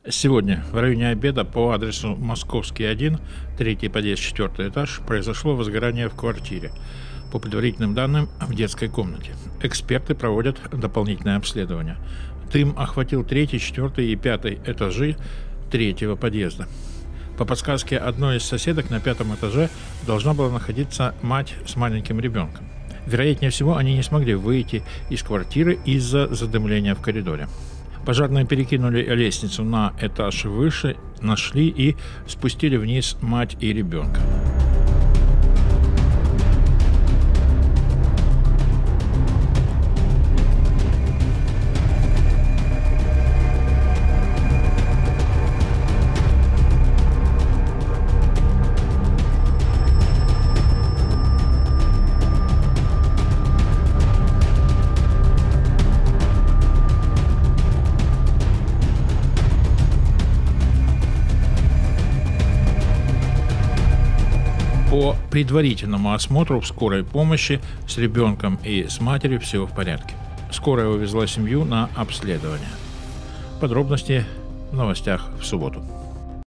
Сегодня в районе обеда по адресу Московский 1, третий подъезд, четвертый этаж, произошло возгорание в квартире. По предварительным данным, в детской комнате. Эксперты проводят дополнительное обследование. Дым охватил третий, четвертый и пятый этажи третьего подъезда. По подсказке одной из соседок на пятом этаже должна была находиться мать с маленьким ребенком. Вероятнее всего, они не смогли выйти из квартиры из-за задымления в коридоре. Пожарные перекинули лестницу на этаж выше, нашли и спустили вниз мать и ребенка. По предварительному осмотру в скорой помощи с ребенком и с матерью все в порядке. Скорая увезла семью на обследование. Подробности в новостях в субботу.